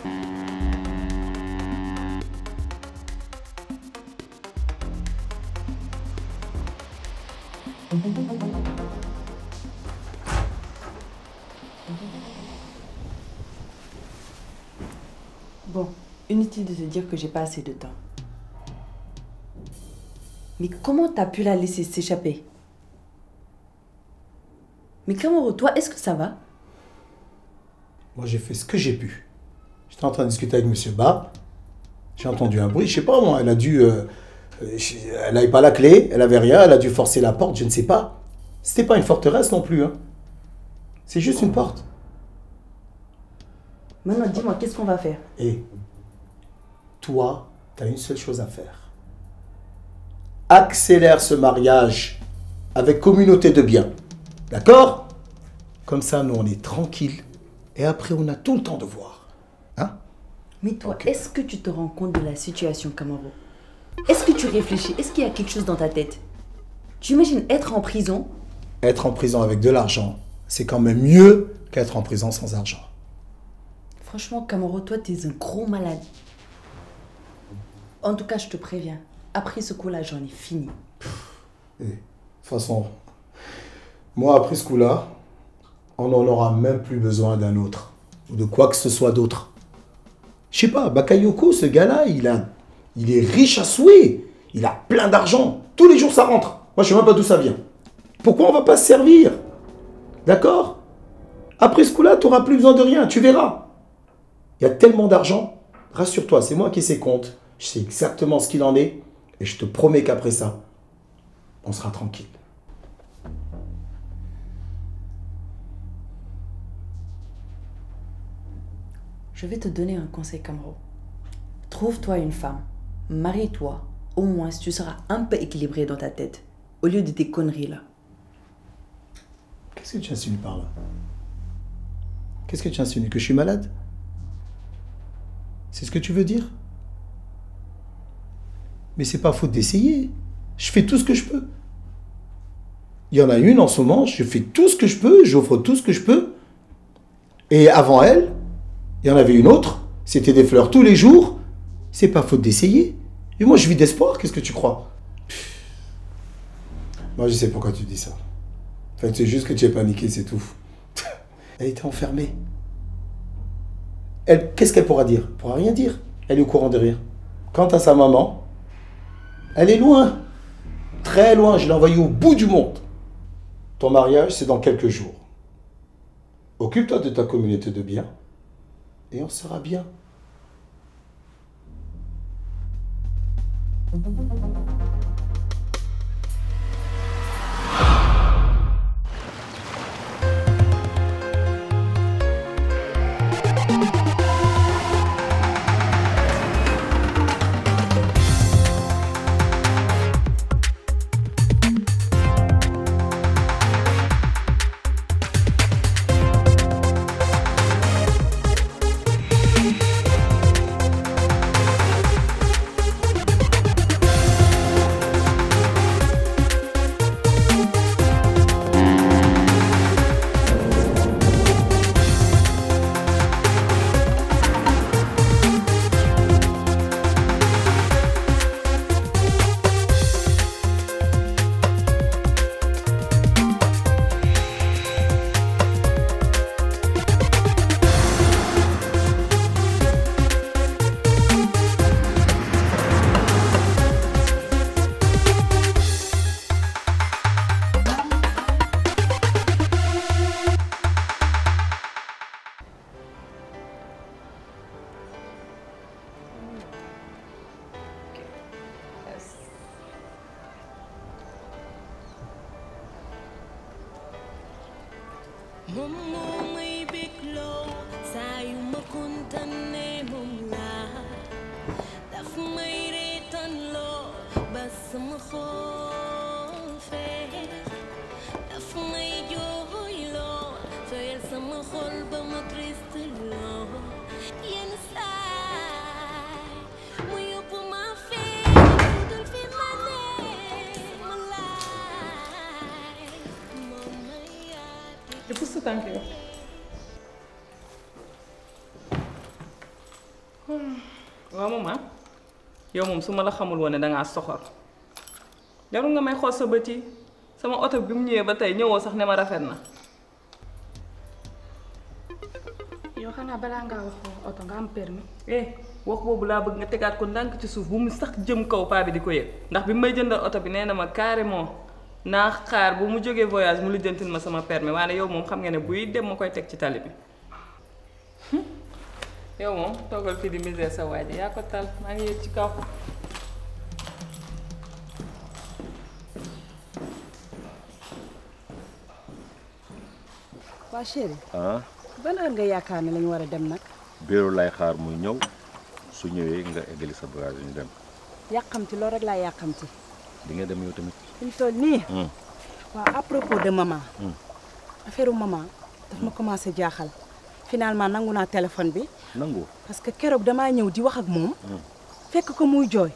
Bon, inutile de te dire que j'ai pas assez de temps. Mais comment t'as pu la laisser s'échapper? Mais Camaro, toi, est-ce que ça va? Moi, j'ai fait ce que j'ai pu. J'étais en train de discuter avec Monsieur Ba. J'ai entendu un bruit, je sais pas moi, elle a dû... elle n'avait pas la clé, elle avait rien, elle a dû forcer la porte, je ne sais pas. C'était pas une forteresse non plus, hein. C'est juste une porte. Maintenant, dis-moi, qu'est-ce qu'on va faire? Et toi, tu as une seule chose à faire. Accélère ce mariage avec communauté de biens. D'accord? Comme ça, nous, on est tranquille. Et après, on a tout le temps de voir. Hein? Mais toi, est-ce que tu te rends compte de la situation, Camaro? Est-ce que tu réfléchis? Est-ce qu'il y a quelque chose dans ta tête? Tu imagines être en prison? Être en prison avec de l'argent, c'est quand même mieux qu'être en prison sans argent. Franchement, Camaro, toi, t'es un gros malade. En tout cas, je te préviens. Après ce coup-là, j'en ai fini. Et, de toute façon, moi, après ce coup-là, on n'en aura même plus besoin d'un autre. Ou de quoi que ce soit d'autre. Je sais pas, Bakayoko, ce gars-là, il est riche à souhait. Il a plein d'argent. Tous les jours, ça rentre. Moi, je sais même pas d'où ça vient. Pourquoi on va pas se servir? D'accord? Après ce coup-là, tu n'auras plus besoin de rien. Tu verras. Il y a tellement d'argent. Rassure-toi, c'est moi qui sais compte. Je sais exactement ce qu'il en est. Et je te promets qu'après ça, on sera tranquille. Je vais te donner un conseil, Camaro. Trouve-toi une femme. Marie-toi. Au moins, tu seras un peu équilibré dans ta tête. Au lieu de tes conneries, là. Qu'est-ce que tu insinues par là? Qu'est-ce que tu insinues? Que je suis malade? C'est ce que tu veux dire? Mais c'est pas faute d'essayer. Je fais tout ce que je peux. Il y en a une en ce moment, je fais tout ce que je peux, j'offre tout ce que je peux. Et avant elle, il y en avait une autre, c'était des fleurs tous les jours. C'est pas faute d'essayer. Et moi, je vis d'espoir, qu'est-ce que tu crois? Moi, je sais pourquoi tu dis ça. En fait, c'est juste que tu es paniqué, c'est tout. Elle était enfermée. Elle, qu'est-ce qu'elle pourra dire? Elle pourra rien dire. Elle est au courant de rien. Quant à sa maman, elle est loin. Très loin, je l'ai envoyée au bout du monde. Ton mariage, c'est dans quelques jours. Occupe-toi de ta communauté de biens et on sera bien. waaw maman yow moom su ma la xamul woon ne dangaa soxor jarul nga may xool sa bët yi sama oto bi mu ñëwee ba tey ñëwoo sax ne ma rafet na. yow xanaa balaa ngaa wax oto nga am permis. wax boobu laa bëgg nga tegaat ko ndànk ci suuf bu mu sax jëm kaw paa bi di ko yëg ndax bi may jëndal oto bi nee na ma carrément naa xaar bu mu jógee voyage mu lijjantil ma sama permis waaye yow moom xam nga ne buy dem ma koy teg ci tali bi. yow moom toogal fii di misère sa waa ji yaa ko tal maa ngi yëg ci kaw. waa chéri ah ban heure nga yaakaar ne lañu war a dem nag. Béro lay xaar muy ñëw su ñëwee nga eggali sa bagage ñu dem. yàqamti loolu rek laa yàqamti. di nga dem yow tamit. fi mu toll nii. waaw à propos de maman. affaire maman daf ma commencé jaaxal. finalement nangu naa téléphone bi. nangu. parce que keroog damaa ñëw di wax ak moom. fekk ko muy jooy.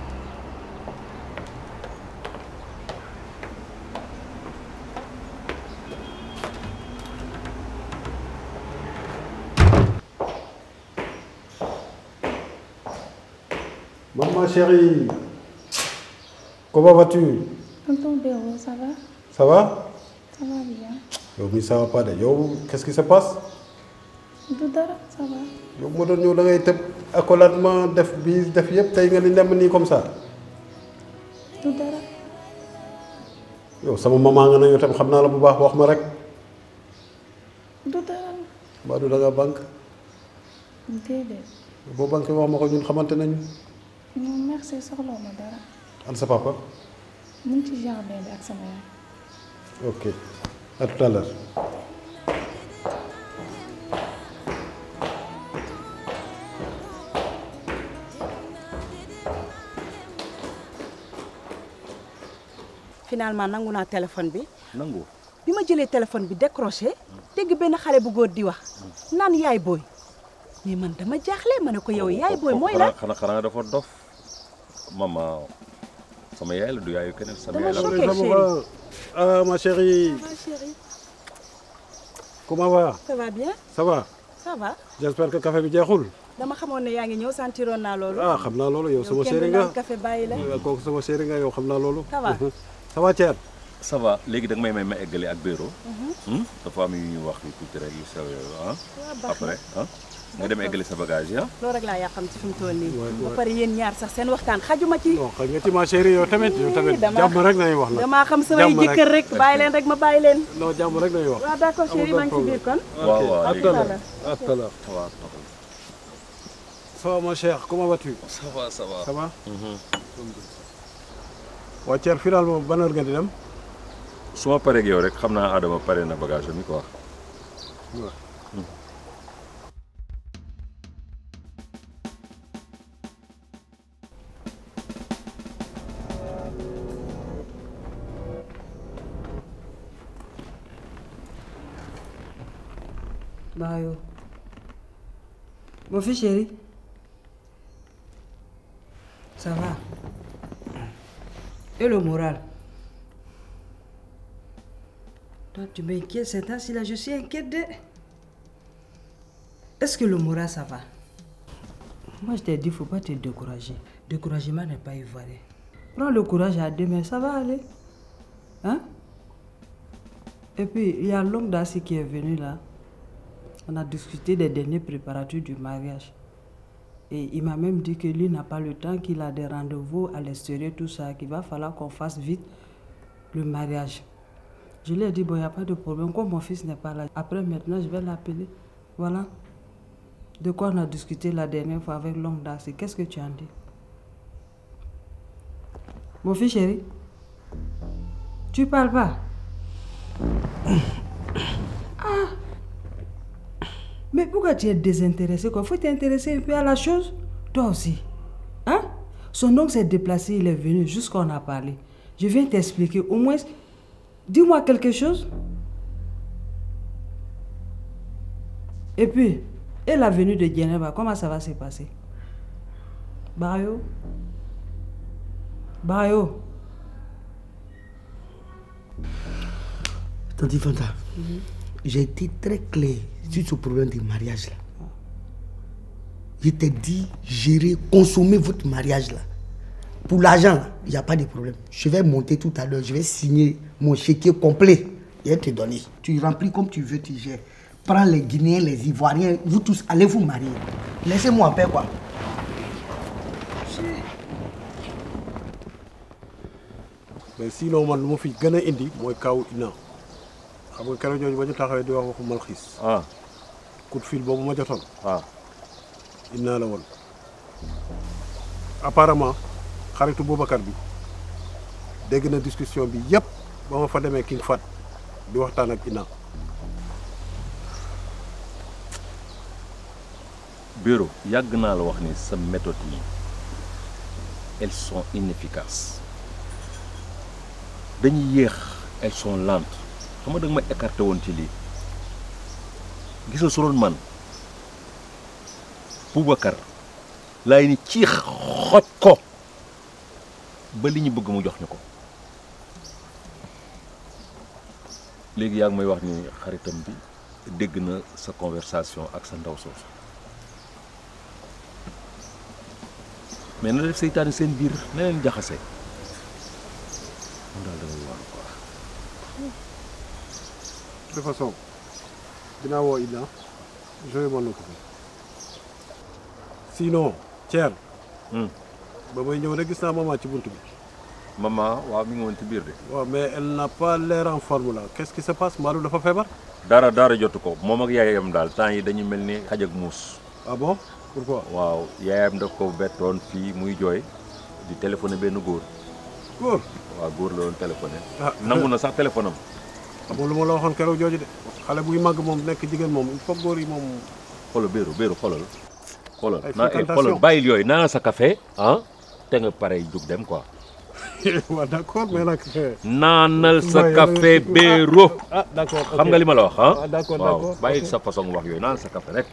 Maman chérie, comment vas-tu? Tonton Béro, ça va? Ça va? Ça va bien. Yo, mais ça va pas de. Yo, qu'est-ce qui se passe? Du dara, ça va. Yo, ma doon ñëw da ngay tëb accoladement def bis def yëpp tey nga ni dem nii comme ça. Du dara. Yow sama maman nga ne yow tam xam naa la bu baax wax ma rek. Du dara. Mbaa du da nga banque. Déedéet. Boo banque wax ma ko ñun xamante nañu. Non merci soxloo ma dara. An sa papa? mu ngi ci jardin bi ak sama yaay. Ok. À tout à l'heure. finalement nangu naa téléphone bi. nangu. bi ma jëlee téléphone bi décroché. dégg benn xale bu góor di wax. naan yaay booy. mais man dama jaaxle ma ne ko yow yaay booy mooy la. xanaa dafa dof. maman sama yaay la du yaayu keneen sama yaay la. Dama choqué, chérie. Ah ma chérie. Ça va, chérie? Comment va? Ça va bien? Ça va? Ça va. J'espère que café bi jeexul. dama xamoon ne yaa ngi ñëw sentiroon naa loolu. Ah xam naa loolu yow sama kenn chérie du nga. naan café bàyyi la. Kooku sama chérie nga yow xam naa loolu. Ça va. Ça va Thierno. ça va léegi da nga may ma eggali ak Béro. dafa am yu ñuy wax yu tuuti rek yu sew yooyu ah. après nga dem eggali sa bagage yi ah. loolu rek laa yàqam ci fi mu toll nii. ba pare yéen ñaar sax seen waxtaan xajuma ci. non xam nga ci ma chérie yow tamit jàmm rek nañu wax nag. damaa xam samay jëkkër rek bàyyi leen rek ma bàyyi leen. non jàmm rek nañu wax. waaw d'accord chérie maa ngi ci biir kon. waaw à tout à l'heure. À tout à l'heure. Ça va mon cher, comment vas-tu? ça va ça va. Ça va? waa Thierno finalement ban heure nga di dem? su ma paree ak yow rek xam naa Adama pare na bagage mi quoi. waaw. Bayo. Mon fils chéri. Ça va? Et le moral? Toi, tu m'inquiètes, c'est temps-ci là, je suis inquiète de... Est-ce que le moral, ça va? Moi, je t'ai dit, il ne faut pas te décourager. Découragement n'est pas ivoirien. Prends le courage à demain, ça va aller. Hein? Et puis, il y a l'homme d'Assi qui est venu là. On a discuté des derniers préparatifs du mariage. Et il m'a même dit que lui n'a pas le temps, qu'il a des rendez-vous à l'extérieur, tout ça, qu'il va falloir qu'on fasse vite le mariage. Je lui ai dit, bon, il n'y a pas de problème, comme mon fils n'est pas là. Après, maintenant, je vais l'appeler. Voilà. De quoi on a discuté la dernière fois avec l'homme d'Assi. Qu'est-ce que tu en dis? Mon fils chéri, tu parles pas? Ah! Mais pourquoi tu es désintéressé? Il faut t'intéresser un peu à la chose. Toi aussi. Hein? Son oncle s'est déplacé, il est venu, jusqu'on a parlé. Je viens t'expliquer. Au moins, dis-moi quelque chose. Et puis, et la venue de Djeneba, comment ça va se passer? Bayo? Bayo? Tante Fanta, j'ai été très clair sur ce problème du mariage là. Je t'ai dit, gérer, consommer votre mariage là. Pour l'argent, il n'y a pas de problème. Je vais monter tout à l'heure, je vais signer mon chéquier complet. Je vais te donner. Tu remplis comme tu veux, tu gères. Prends les Guinéens, les Ivoiriens, vous tous, allez vous marier. Laissez-moi en paix, quoi. mais sinon man lu ma fi gën a indi mooy kaw Ina xam nga keroog ñooñu ba ñu taxawee di wax waxu Malxiis. coup de fil boobu ma jotoon. Ina la woon. apparemment xaritu Boubacar bi dégg na discussion bi yëpp ba ma fa demee King Fat di waxtaan ak Ina. Bureau yàgg naa la wax ni sa méthode yi elles sont inefficaces dañuy yéex elles sont lentes xam nga da nga ma écarté woon ci lii gis nga su doon man Boubacar laay ni ciix xoj ko ba li ñu bëgg mu jox ñu ko léegi yaa ngi may wax ni xaritam bi dégg na sa conversation ak sa ndaw soosu mais na def seytaane seen biir na leen jaxase mu daal damay waaru quoi. de toute façon dinaa woo Ina je vais m'en occuper sinon Thierno. ba may ñëw rek gis naa maman ci buntu bi. maman waaw mi ngi woon ci biir de. waaw mais elle n'a pas l'air en forme là qu'est-ce qui se passe Madou dafa feebar. dara jotu ko moom ak yaayam daal temps yi dañu mel ni xaj ak muus. ah bon pourquoi. waaw yaayam daf ko bettoon fii muy jooy di téléphoné benn góor. góor. waaw góor la doon téléphoné. nangu na sax téléphone am. amul lu ma la waxoon keroog jooju de xale buy màgg moom nekk jigéen moom il faut góor yi moom. xoolal béeru xoolal. xoolal bàyyil yooyu naan sa café te nga pare jug dem quoi. waaw d'accord mais nag. naanal sa café béeru. d'accord xam nga li ma la wax d'accord waaw bàyyil sa façon wax yooyu naan sa café rek.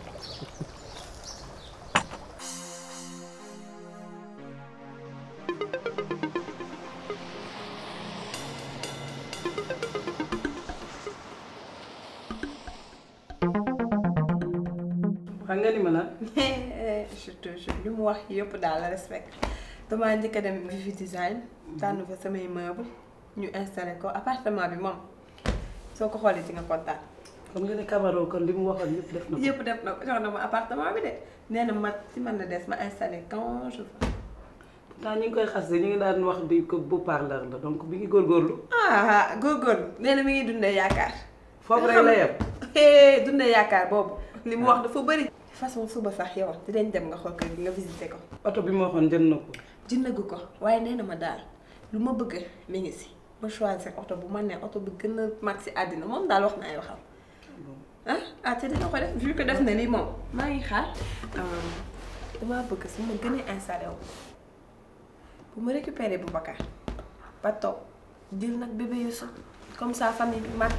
xam nga ni ma la. surtout li mu wax yëpp daal la respect damaa njëkk a dem Vivi Design tànn fa samay meuble ñu installé ko appartement bi moom soo ko xoolee ci nga kontaan. xam nga ni Camaro kon li mu waxoon yëpp def na ko. yëpp def na ko jox na ma appartement bi de nee na ma ci man la des ma installé quand je veux. pourtant ñu ngi koy xas de ñu ngi daan wax di ko beau parleur la donc bi ngi góorgóorlu. góorgóorlu nee na mi ngi dundee yaakaar. foofu rek la yem. dundee yaakaar boobu li mu wax dafa bëri. façon suba sax yow dinañ dem nga xool kër gi nga visité ko. oto bi ma waxoon jënd na ko. jëndagu ko waaye nee na ma daal lu ma bëgg mi ngi si ba choisir oto bu ma ne oto bi gën a mag si àddina moom daal wax na ay waxam. te dina ko def vu que def na lii moom maa ngi xaar. damaa bëgg su ma gën a installé wu bu ma récupéré Boubacar ba toog jël nag bébé Youssou comme ça famille bi mat.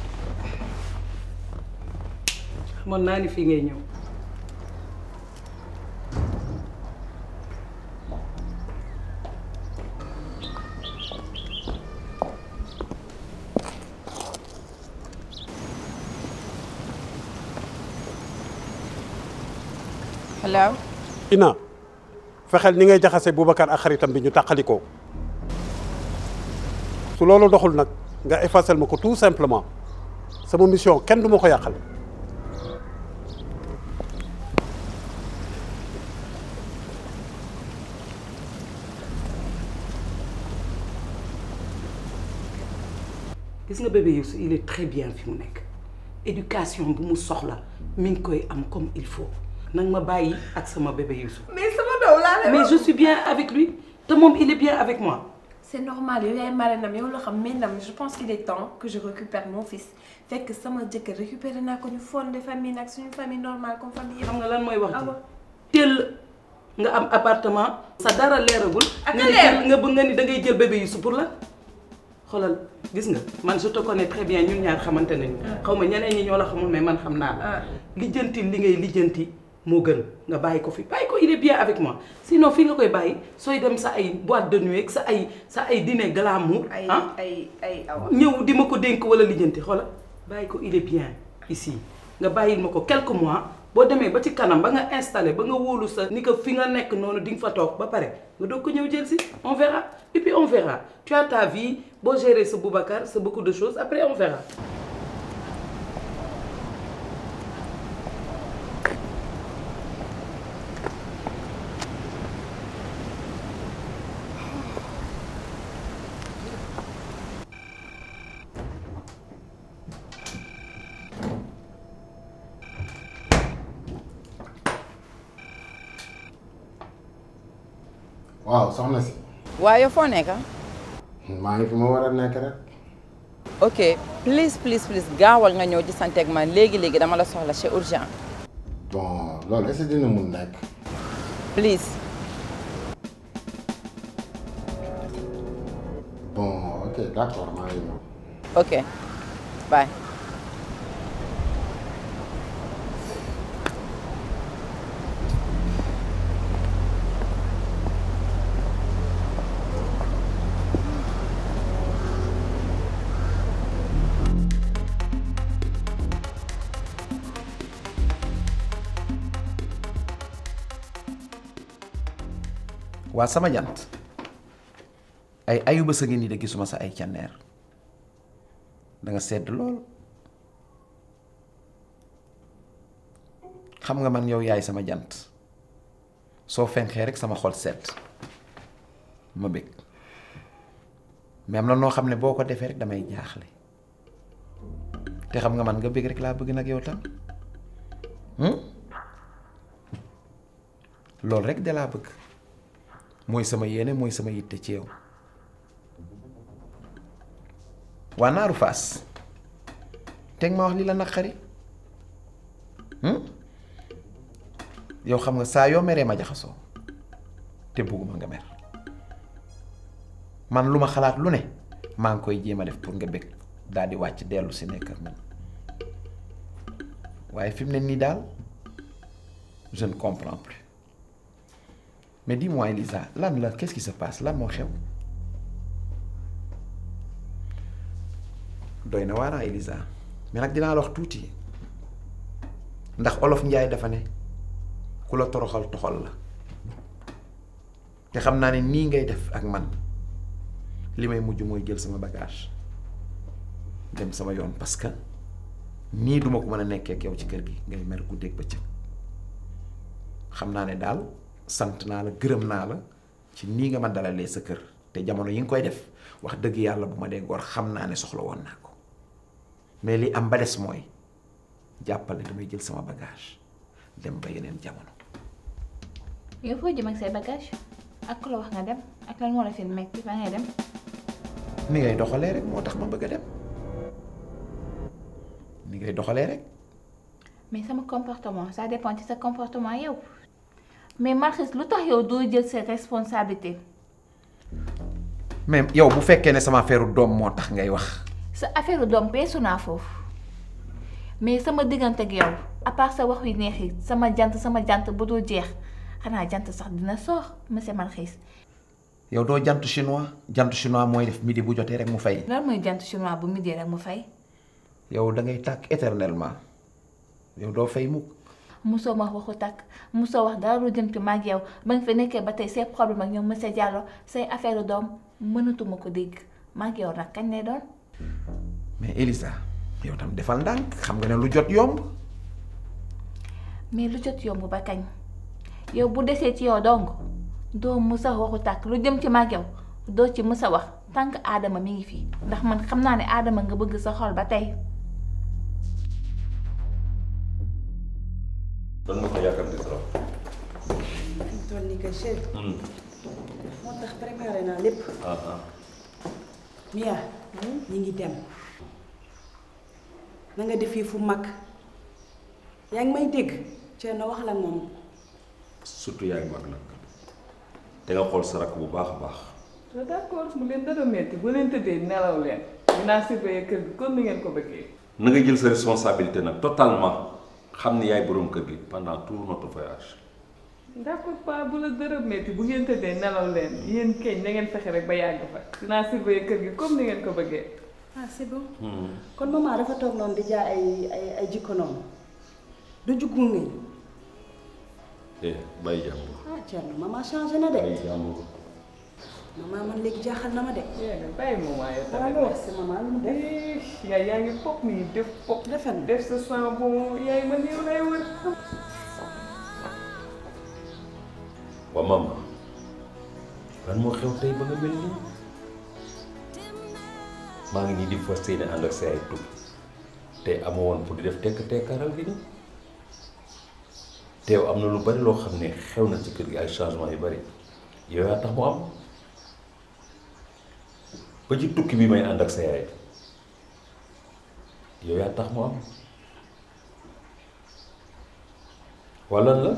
xamoon naa ni fii ngay ñëw. hello. Ina fexeel ni ngay jaxase Boubacar ak xaritam bi ñu tàqalikoo su loolu doxul nag nga effacer ma ko tout simplement sama mission kenn du ma ko yàqal. gis nga bébé Youssou il est très bien fi mu nekk éducation bu mu soxla mi ngi koy am comme il faut nag ma bàyyi ak sama bébé Youssou. mais sama doom laa lay mais je suis bien avec lui te moom il est bien avec moi. c'est normal yow yaay marrainam yow loo xam mais ndam je pense qu'il est temps que je récupère mon fils fekk sama jëkkër récupéré naa ko ñu fondé famille nag suñu famille normale comme famille. xam nga lan mooy wax ji teel nga am appartement. sa dara leeragul. ak leer nga bëgg nga ni da ngay jël bébé Youssou pour la xoolal gis nga man je te connais très bien ñun ñaar xamante nañu. xaw ma ñeneen ñi ñoo la xamul mais man xam naa la. lijjanti li ngay lijjanti moo gën nga bàyyi ko fi bàyyi ko il est bien avec moi sinon fii nga koy bàyyi sooy dem sa ay boîte de nuit ak sa ay dîner glamour. ay awa ñëw di ma ko dénk wala lijjanti xoolal bàyyi ko il est bien ici nga bàyyil ma ko quelques mois boo demee ba ci kanam ba nga installé ba nga wóolu sa ni ko fi nga nekk noonu di nga fa toog ba pare nga doog ko ñëw jël si on verra et puis on verra tu as ta vie boo gérer sa Boubacar c'est beaucoup de choses après on verra. waaw soxna si. waaw yow foo nekk. maa ngi fi ma war a nekk rek. ok please gaawal nga ñëw gisanteeg man léegi dama la soxla c'est urgent. bon loolu est-ce que dina mun nekk. please. bon ok d'accord maa ngi ñëw. ok bye. waa sama jant ay ayuba sa ngi nii de gisuma sa ay canneer da nga sedd lool xam nga man yow yaay sama jant soo fenxee rek sama xol sedd ma bëgg mais am na noo xam ne boo ko defee rek damay jaaxle te xam nga man nga bëgg rek laa bëgg nag yow tam loolu rek de laa bëgg mooy sama yéene mooy sama yitte ci yow waa naaru faas teg ma wax li la naqari yow xam nga saa yoo meree ma jaxasoo te bugguma nga mer man lu ma xalaat lu ne maa ngi koy jéem a def pour nga bëgg daal di wàcc dellu si nekk ak man waaye fi mu ne nii daal je ne comprends plus. Mais dis-moi Elisa, là, qu'est-ce qui se passe là moo xew doy na waara Elisa mais nag dinaa la wax tuuti ndax olof njaay dafa ne ku la toroxal toxal la te xam naa ne nii ngay def ak man li may mujj mooy jël sama bagage dem sama yoon parce que nii duma ko mën a nekkee ak yow ci kër gi ngay mer guddeeg bëccëg xam naa ne daal sant naa la gërëm naa la ci nii nga ma dalalee sa kër te jamono yi nga koy def wax dëgg yàlla bu ma dee góor xam naa ne soxla woon naa ko mais li am ba des mooy jàppale damay jël sama bagage dem ba yeneen jamono. yow foo jëm ak say bagage ak ku la wax nga dem ak lan moo la fi metti ba ngay dem. ni ngay doxalee rek moo tax ma bëgg a dem ni ngay doxalee rek. mais sama comportement ça dépend ci sa comportement yow. mais Marcus lu tax yow doo jël ses responsabilités. mais yow bu fekkee ne sama affaire doom moo tax ngay wax. sa affaire doom peesu naa foofu mais sama diggante ak yow à part sa wax yu neex yi sama jant bu dul jeex xanaa jant sax dina soox monsieur Marcus. yow doo jantu chinois mooy def midi bu jotee rek mu fay. lan mooy jant chinois bu midi rek mu fay. yow da ngay tàkk éternellement yow doo fay mukk. musoo ma waxu takk musoo wax dara lu jëm ci mag yow ba nga fi nekkee ba tey say problème ak ñoom monsieur Diallo say affaire doom mënatuma ko dégg mag yow nag kañ lay doon. mais Elisa yow tam defal ndànk xam nga ne lu jot yomb. mais lu jot yomb ba kañ yow bu desee ci yow dong doo musa waxu takk lu jëm ci mag yow doo ci musa wax tant que Adama mi ngi fi ndax man xam naa ne Adama nga bëgg sa xol ba tey. lan nga ko yàkkamti trop. toll nii que chef. moo tax préparé naa lépp. Mia. ñi ngi dem. na nga def fu mag. yaa ngi may dégg. Thierno wax la moom. surtout yaa ngi mag nag. te nga xool sa rakk bu baax a baax. d'accord bu leen dara metti bu leen tëddee nelaw leen. dinaa surveiller kër gi comme ni ngeen ko bëggee. na nga jël sa responsabilité nag totalement. xam ni yaay boroom kër gi pendant tout notre voyage. d'accord pas bu la dërëm metti bu ngeen tëddee nelaw leen yéen keñ na ngeen fexe rek ba yàgg fa dinaa surveiller kër gi comme ni ngeen ko bëggee. ah c'est bon. kon maman dafa toog noonu di jaay ay jikko noonu. du juggu ngay. bàyyi jàmm. ah Thierno maman changé na de. bàyyi jàmm. maman man léegi jaaxal na ma de. bàyyi maman yow tamit. waaw wax si maman lu mu def. yaay yaa ngi pop nii def pop. def sa sang bon yaay man yow lay wër. waa maman lan moo xew tey ba nga mel nii maa ngi nii di fas yéene ànd ak sa ay tukki tey amoo woon pour di def tekkaaral gi nii teew am na lu bari loo xam ne xew na ci kër gi ay changement yu bari yow yaa tax mu am ba ci tukki bi may ànd ak sa yaay yow yaa tax mu am walla la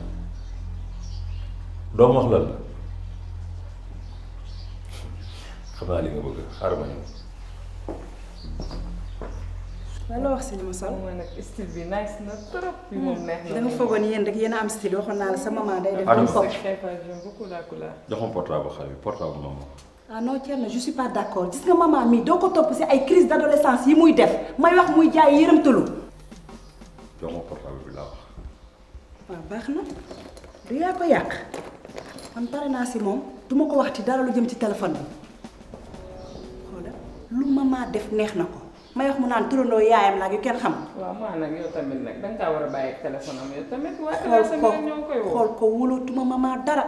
doo wax lan la xam naa li nga bëgg xaaral ma ñëw. lan la wax si li ma sol. moom nag style bi nice na trop. bi moom neex na danga foogoon yéen rek yéen a am style waxoon naa la sa maman day def. comme ça j'aime beaucoup la couleur. jox ma portable xale bi portable maman. ah non Thierno je suis pas d'accord gis nga maman mii doo ko topp si ay crise d'adolescence yi muy def may wax muy jaay yërëmtalu. jox ma portable bi laa wax. waaw baax na du yaa ko yàq man pare naa si moom duma ko wax ci dara lu jëm ci téléphone bi xoolal lu maman def neex na ko may wax mu naan turandoo yaayam la ak yu kenn xam. waaw maa nag yow tamit nag danga kaa war a bàyyi ak téléphone am yow tamit. xool ko wóolootuma maman dara.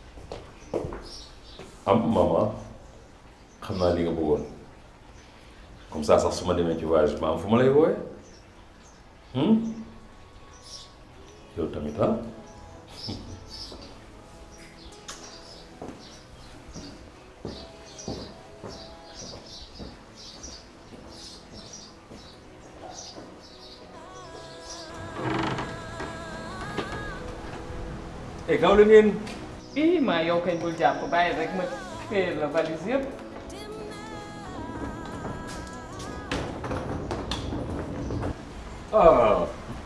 am maman xam naa li nga bëggoon comme ça sax su ma demee ci voyage ma am fu ma lay wooye yow tamit ah. gaaw la ngeen. maa yow kañ bul jàpp bàyyi rek ma téye la valise yëpp. ah.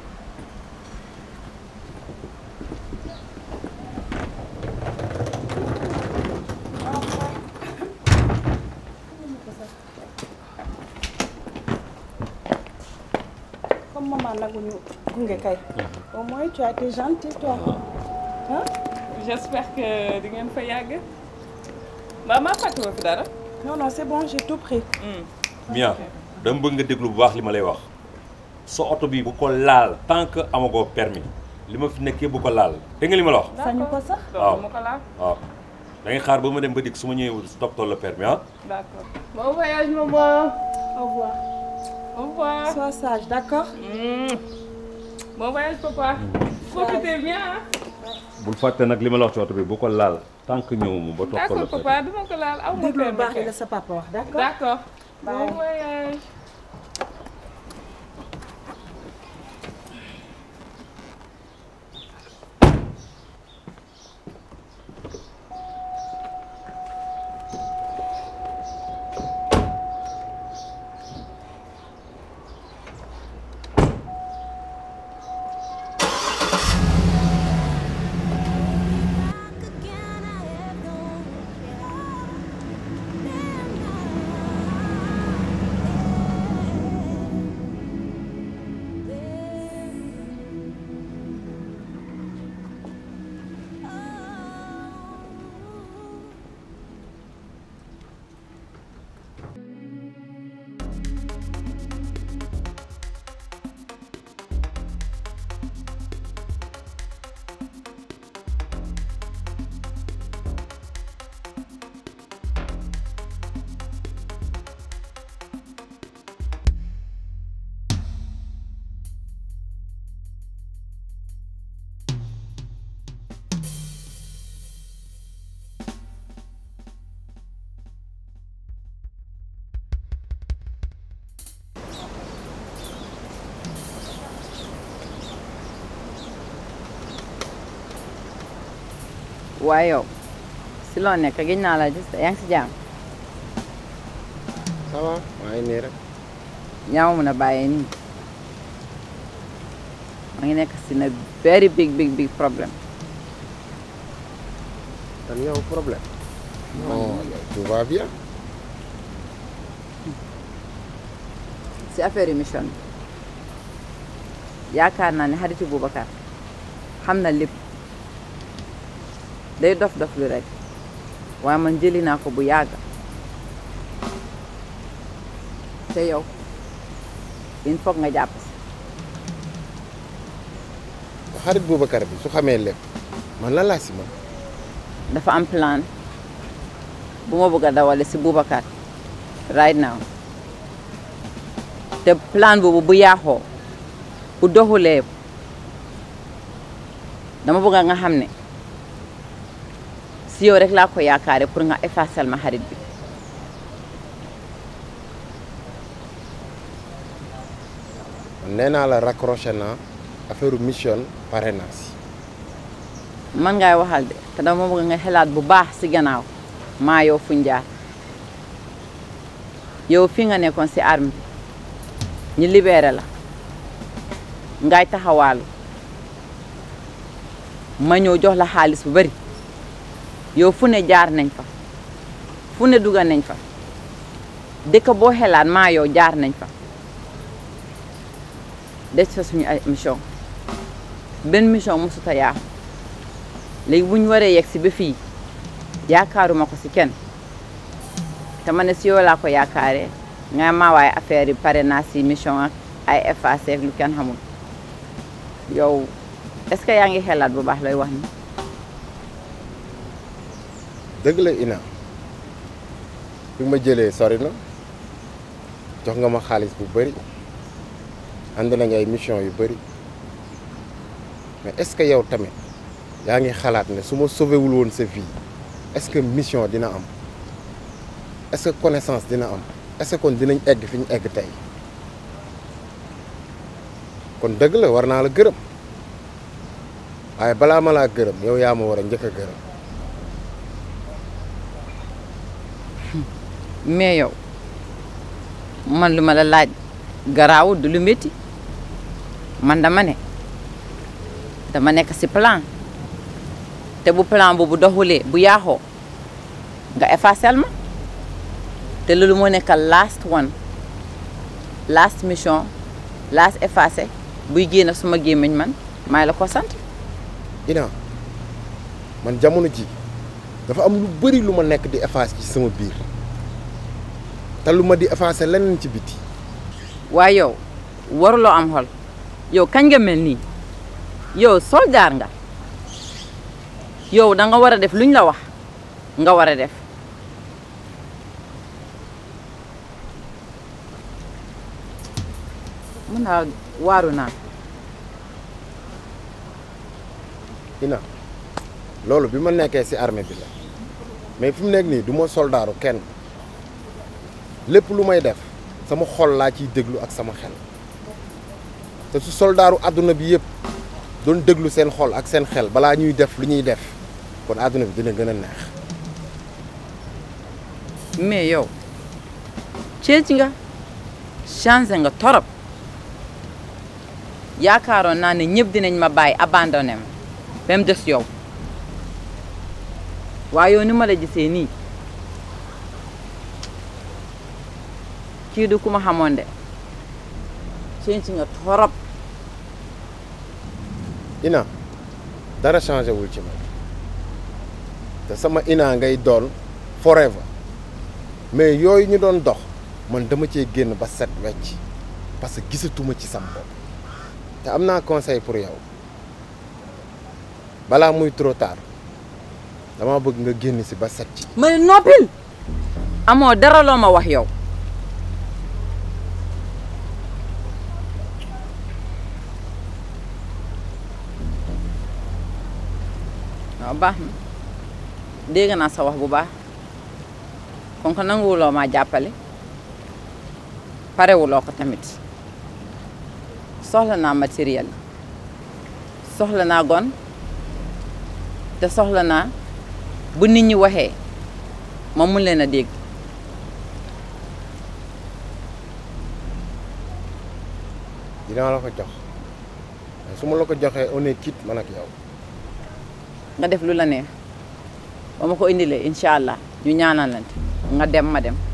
comme maman naguñu gunge kay. au moins tu as été gentil toi. ah. j'espère que di ngeen fa yàgg. mbaa maa fàttewoo fi dara. non non c'est bon j'ai tout pris. Mia dama bëgg nga déglu bu baax li ma lay wax sa oto bi bu ko laal tant que amagoo permis li ma fi nekkee bu ko laal dégg nga li ma la wax. sañu ko sax. waaw mu ko laal. waaw da ngay xaar ba ma dem ba dikk su ma ñëwee toppatoo la permis ah. d'accord. bon voyage maman. au revoir. au revoir. sois sage d'accord. bon voyage papa. profitez bien. bul fàtte nag li ma la wax ci oto bi bu ko laal tant que ñëwuma ba toppatoo la permis. d'accord papa duma ko laal aw ma permis. déglu baax li la sa papa wax d'accord. d'accord. bon voyage. waaye yow si loo nekk gëj naa la gis yaa ngi si jàmm. ça va maa ngi nii rek. ñaa ma mën a bàyyee nii ma ngi nekk si na very big problème. tan yow problème. non tout va bien. si affaire émission bi. yaakaar naa ne xaritu Boubacar xam na lépp day dof lu rek waaye man jëli naa ko bu yàgg te yow il faut nga jàpp si xarit Boubacar bi su xamee lépp man lan laa si man dafa am plan bu ma bëgg a dawale si Boubacar right now te plan boobu bu yaaxoo bu doxulee dama bëgg nga xam ne si yow rek laa ko yaakaare pour nga effacer ma xarit bi nee naa la raccroché naa affaire mission parrainage man ngay waxal de te dama bëgg nga xalaat bu baax si gannaaw maa yow fuñ jaar yow fi nga nekkoon si arme bi ñu libéré la ngay taxawaalu ma ñëw jox la xaalis bu bari yow fu ne jaar nañ fa fu ne dugal nañ fa dëkk boo xelaat maa yow jaar nañ fa des fa suñu ay mission benn mission mosuta yaa léegi bu ñu waree yegg si ba fii yaakaaruma ko si kenn te ma ne si yow laa ko yaakaaree nga ma waaye affaire yi pare naa si mission ak ay effacé ak lu kenn xamul yow est-ce que yaa ngi xelaat bu baax lay wax ni dëgg la Ina fi ma jëlee sori na jox nga ma xaalis bu bëri ànd na ngay mission yu bëri mais est-ce que yow tamit yaa ngi xalaat ne su ma sauvé wul woon sa vie est-ce que mission dina am est-ce que connaissance dina am est-ce que kon dinañ egg fi ñu egg tey kon dëgg la war naa la gërëm waaye balaa ma laa gërëm yow yaa ma war a njëkk a gërëm. mais yow man lu ma la laaj garaawul du lu métti man dama nekk ci plan te bu plan boobu doxulee bu yaaxoo nga effacer ma te loolu moo nekk last mission last effacé buy génn suma gémmiñ man maay la ko sant. Ina man jamono ji dafa am lu bari lu ma nekk di effacer ci sama biir te lu ma di effacer leneen ci biti. waaye yow waruloo am xol yow kañ nga mel nii yow soldaar nga yow da nga war a def luñ la wax nga war a def. mën naa waaru naa. Ina loolu bi ma nekkee ci armée bi la mais fi mu nekk nii du ma soldaaru kenn lépp lu may def sama xol laa ciy déglu ak sama xel te su soldaaru àdduna bi yëpp doon déglu seen xol ak seen xel balaa ñuy def lu ñuy def kon àdduna bi dina gën a neex. mais yow ceeci nga changé nga torop yaakaaroon naa ne ñëpp dinañ ma bàyyi abandonné ma ba mu des yow waaye yow ni ma la gisee nii kii du ku ma xamoon de ceeci nga torop. Ina dara changé wul ci man te sama Ina ngay doon forever mais yooyu ñu doon dox man dama cee génn ba set wecc parce que gisatuma ci sam bopp te am naa conseil pour yow balaa muy trop tard dama bëgg nga génn si ba set ci. may noppil amoo dara loo ma wax yow. waaw baax na dégg naa sa wax bu baax kon ko nanguwuloo maa jàppale parewuloo ko tamit soxla naa matériel soxla naa gon te soxla naa bu nit ñi waxee ma mun leen a dégg. dinaa la ko jox su ma la ko joxee on est quitte man ak yow. nga def lu la neex ba ma ko indilee incha allah ñu ñaanalante nga dem ma dem.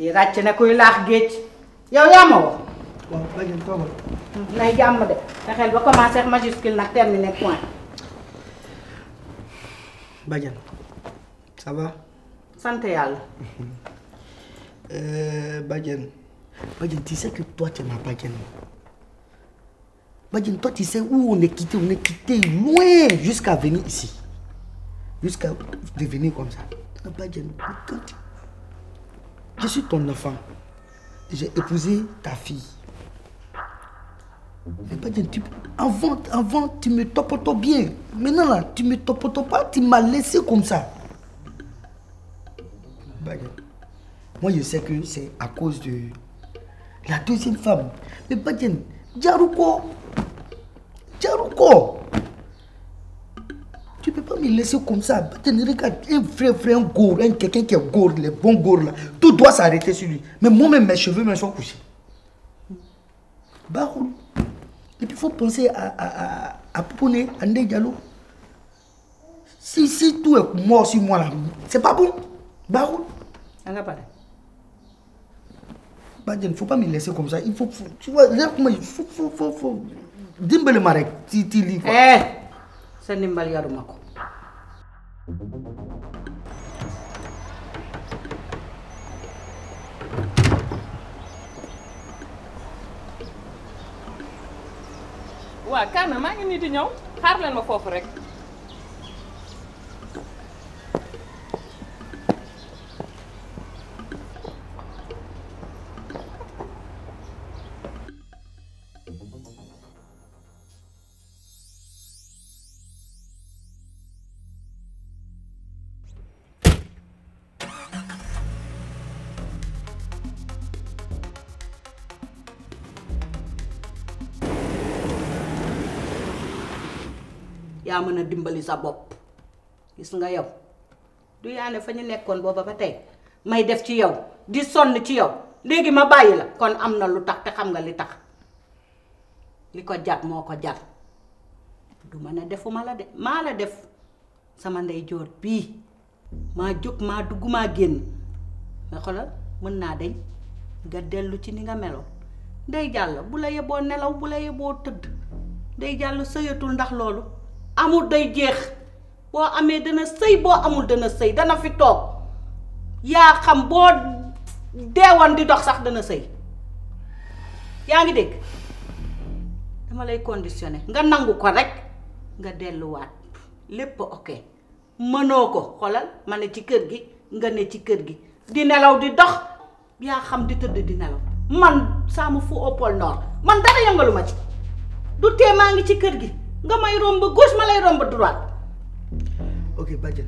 kii ràcc na kuy laax géej yow yaa ma woo. waaw bàjjen toogal. nay jàmm de fexeel ba commencé ak majuscule nag terminé point. Badiane ça va. sant yàlla. Badiane tu sais que toi tu es ma Badiane. Badiane, toi tu sais où on est quitté loin jusqu'à venir ici. Jusqu'à devenir comme ça. Badiane, je suis ton enfant. J'ai épousé ta fille. Mais Badiane, avant tu me topotais bien. Maintenant là, tu me topotais pas, tu m'as laissé comme ça. Badiane, moi je sais que c'est à cause de la deuxième femme. Mais Badiane, Djarouko, tu peux pas me laisser comme ça. Badiane, regarde, un vrai gourd, quelqu'un qui est gourd, les bons gourds là, tout doit s'arrêter sur lui. Mais moi-même, mes cheveux me sont couchés. Baroul. Et puis il faut penser à Pouponné, à Ndeye Diallo. Si tout est mort sur moi là, c'est pas bon. Baroul. Badiane, faut pas me laisser comme ça. Il faut tu vois, il faut dimbali ma rek ci lii quoi. sa ndimbal yaruma ko. waa Kana maa ngi nii di ñëw xaar leen ma foofu rek. yaa mën a dimbali sa bopp gis nga yow du yaane fa ñu nekkoon booba ba tey may def ci yow di sonn ci yow léegi ma bàyyi la kon am na lu tax te xam nga li tax li ko jar moo ko jar du ma ne defuma la de maa la def sama ndey joor bii maa jóg maa dugg maa génn nga xoolal mën naa deñ nga dellu ci ni nga meloon Ndey Jàll bu la yeboo nelaw bu la yeboo tëdd Ndey Jàll sëyatul ndax loolu amul day jeex boo amee dana sëy boo amul dana sëy dana fi toog yaa xam boo deewoon di dox sax dana sëy yaa ngi dégg dama lay conditionné nga nangu ko rek nga delluwaat lépp ok mënoo ko xoolal ma ne ci kër gi nga ne ci kër gi di nelaw di dox yaa xam di tëdd di nelaw man saamu fu au pôle nord man dara yëngalu ma ci du tee maa ngi ci kër gi nga may romb gauche ma lay romb droite. ok Badiane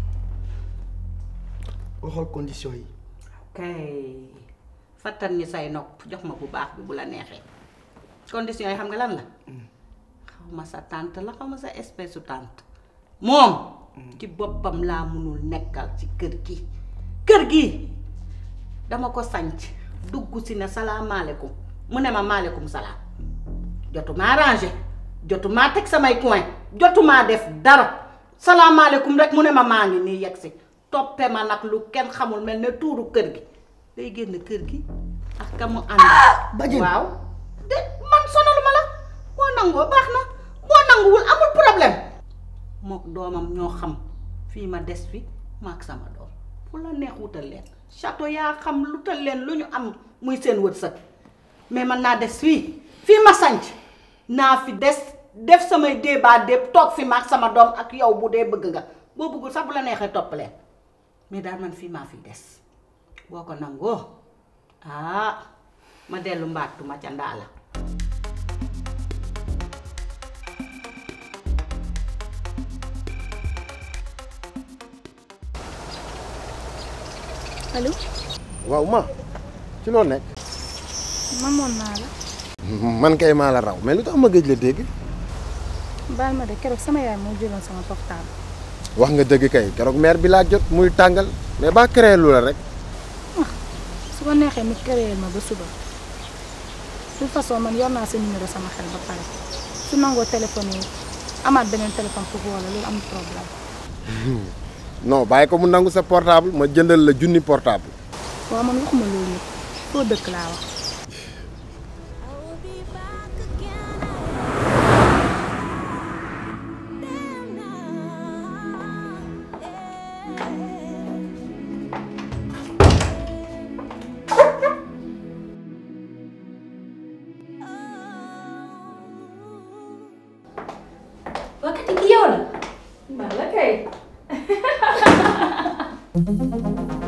waxal condition yi. kay fattan ñi say nopp jox ma bu baax bi bu la neexee condition yi xam nga lan la xaw ma sa tante la xaw ma sa espèce su tante moom ci boppam laa mënul nekkal ci kër gi dama ko sanc dugg si ne salaamaaleykum mu ne ma maaleykum salaam jotumaa rangé jotumaa teg samay coin jotumaa def dara salaamaaleykum rek mu ne ma maa ngi nii yegg si toppe ma nag lu kenn xamul mel ne tuuru kër gi day génn kër gi ak ka mu ànd waaw de man sonaluma la boo nangoo baax na boo nanguwul amul problème mook doomam ñoo xam fii ma des fi maak sama doom fu la neex wutal leen château yaa xam lutal leen lu ñu am muy seen wërsëg mais man naa des fii ma sanc naa fi des def samay débat dépp toog fi maak sama doom ak yow bu dee bëgg nga boo bëggul sax bu la neexee topp leen mais daal man fii maa fi des boo ko nangoo ma dellu mbaatu ma ca ndaa la allo. waaw ma ci loo nekk. mamoon naa la. man kay maa la raw mais lu tax ma gëj la dégg. baal ma de keroog sama yaay moo jëloon sama portable. wax nga dëgg kay keroog mère bi laa jot muy tàngal mais ba créé lu la rek. su ko neexee mu créé ma ba suba de toute façon man yor naa sa numéro sama xel ba pare su nangoo téléphone yi amaat beneen téléphone pour wala loolu amul problème. non bàyyi ko mu nangu sa portable ma jëndal la junni portable. waaw man waxuma loolu nit foo dëkk laa wax. Wakati yow la. Mala kay.